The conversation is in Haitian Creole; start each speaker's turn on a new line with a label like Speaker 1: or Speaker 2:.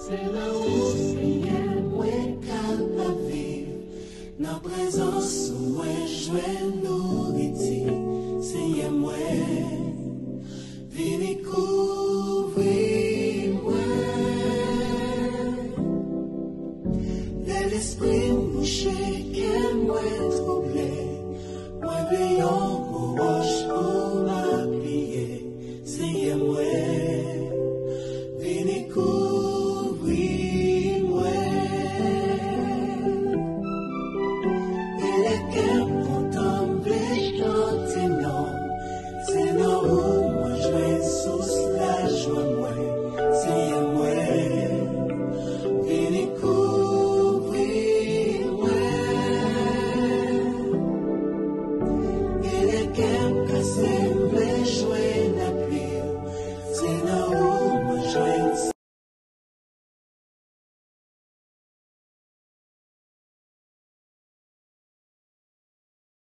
Speaker 1: C'est là où Seigneur mwen kapab vivre. Dans présence mwen jwen nourriti. Seigneur mwen vini kou.